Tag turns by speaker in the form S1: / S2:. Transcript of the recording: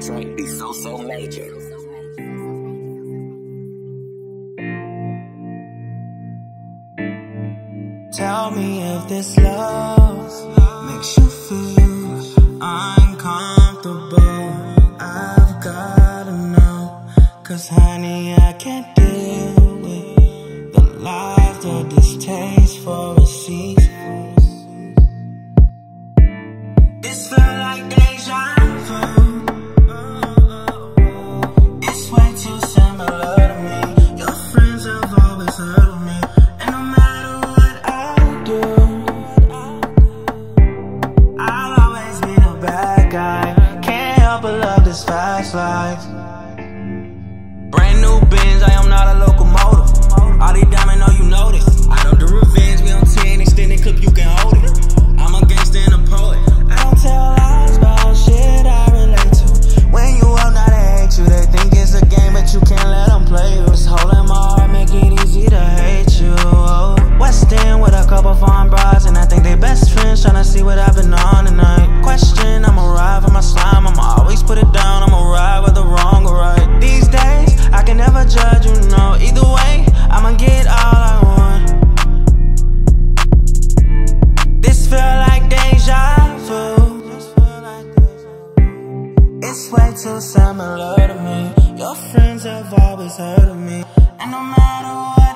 S1: Detroit be so major.
S2: Tell me if this love makes you feel uncomfortable. I've gotta know, 'cause honey, I can't deal with the laughter, distaste for receipts. This feel like deja vu. It's way too similar to me. Your friends have always heard of me, and no matter what I do, I'll always be the bad guy. Can't help but love this fast life. Brand new Benz, I am not a locomotive. All these diamonds, know you know this. I don't do revenge, we on 10 extended clip, you can hold it. I'm a gangster and a poet. I don't tell lies about shit I relate to. When you up, now they hate you. They think it's a game, but you can't let them play you. This hole in my heart make it easy to hate you. Oh, West End with a couple foreign brides, and I think they best friends, tryna see what I've been on tonight. Question, I'ma ride for my slime, I'ma always put it down, I'ma ride whether wrong or right. These days, I can never judge, you know. Either way, I'ma get all I want. This feel like deja vu. It's way too similar to me. Your friends have always heard of me, and no matter what